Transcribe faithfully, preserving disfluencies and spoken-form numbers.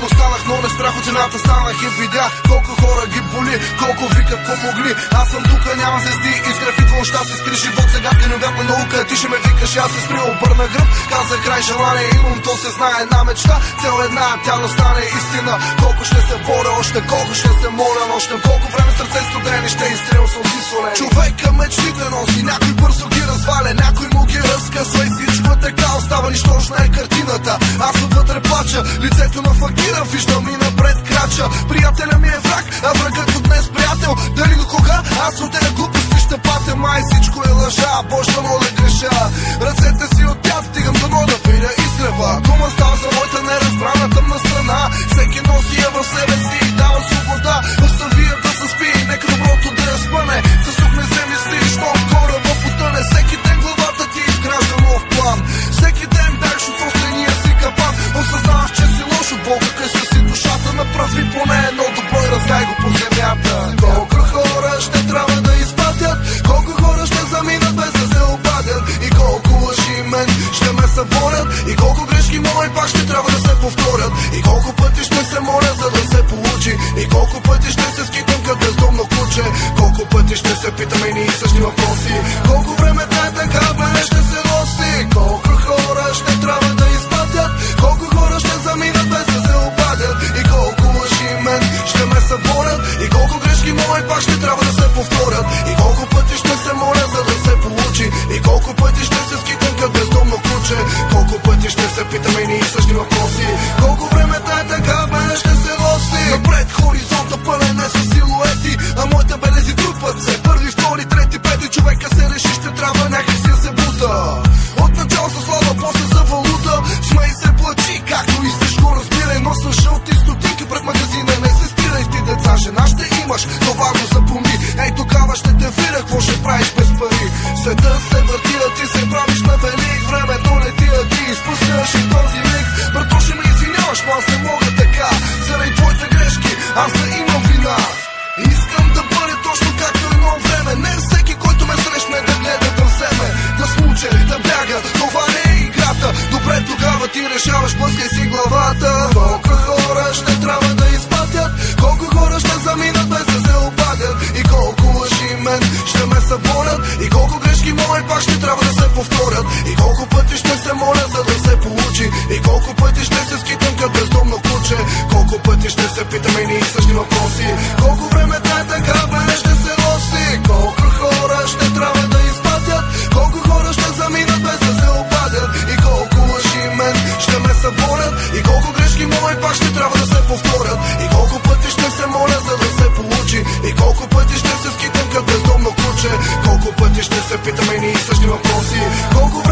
Силно станах, но не страх от цената станах и видях колко хора ги боли, колко викат помогли. Аз съм тука, няма звезди, изгрев идва нощта се скри живот, сега ти неверна наука. Ти ще ме викаш, аз се спри, обърна гръб, каза край, желание имам, то се знае, една мечта, цел една, тя да стане истина. Колко ще се боря, още колко ще се моля нощем, колко време сърце студени ще изтрил сълзи солени. Човека мечтите носи, някой бързо ги разваля, някой му ги разкъсва и всичко е така, остава нищожна е картината. Аз отвътре плача, лицето на факира виждам и напред крача. Приятеля ми е враг, а врагът от днес приятел. Дали до кога? Аз от тези глупости ще патя, май всичко е лъжа, Боже дано да греша. Ръцете си от тях стигам дано да видя изгрева. Дума става за моята неразбрана тъмна страна. Всеки носи я в себе си и дава свобода. Остави я да се спи, нека доброто да я спъне. Засухне се мисли, щом кораба потъне. Всеки ден главата ти изгражда нов план. Всеки ден бягаш от собствения си капан. Осъзнаваш, че си лош от Бога, къса си душата. Направи поне едно добро и раздай го по земята. Колко хора ще трябва да изпатят, колко хора ще заминат без да се обадят, и колко лъжи мен ще ме съборят, и колко грешки мои пак ще трябва да се повторят, и колко пъти ще се моля за да се получи, и колко пъти ще се скитам като бездомно куче, колко пъти ще се питаме и ние същи въпроси, колко време е така мене ще се носи, колко хора ще трябва да изпатят, колко хора ще заминат без да се обадят, и колко лъжи мен ще ме съборят, и колко грешки мои пак ще трябва да се повторят, и колко пъти ще се моля за да се получи, и колко пъти ще се скитам като бездомно куче, колко пъти ще се питаме и ние същи въпроси, колко времето е така мене ще се носи. Напред хоризонта пълен е с силуети, а моите белези трупат се. Първи, втори, трети, пети, човека се реши, ще трябва някак си да се бута. От начало за слава, после за валута, смей се, плачи, както искаш го разбирай, но с жълти стотинки пред магазина не се спирай. Ти деца, жена ще имаш, това го запомни. Ей, тогава ще те видя, какво ще правиш без пари. Света се върти, а ти се правиш на велик. Времето лети, а ти изпускаш и този миг. Брато, ще ме извиняваш, но аз не мога така. Заради твоите грешки, аз да имам вина. Искам да бъде точно както едно време. Не всеки, който ме срещне, да гледа да вземе, да смуче, да бяга, това не е играта. Добре, тогава ти решаваш, блъскай си главата. Колко хора ще трябва да изпатят, колко хора ще заминат без да се обадят, и колко лъжи мен ще ме съборят, и колко грешки мои пак ще трябва да се повторят, и колко пъти ще се моля за да се получи, и колко пъти ще се скитам като бездомно куче, колко пъти ще се питаме и ние същи въпроси, колко време е така мене ще се носи, колко хора ще трябва да изпатят, колко хора ще заминат без да се обадят, и колко лъжи мен ще ме съборят, и колко грешки мои пак ще трябва да се повторят, и колко пъти ще се моля за да се получи, и колко пъти ще се скитам като бездомно куче, колко пъти ще се питаме и ние същи въпроси, колко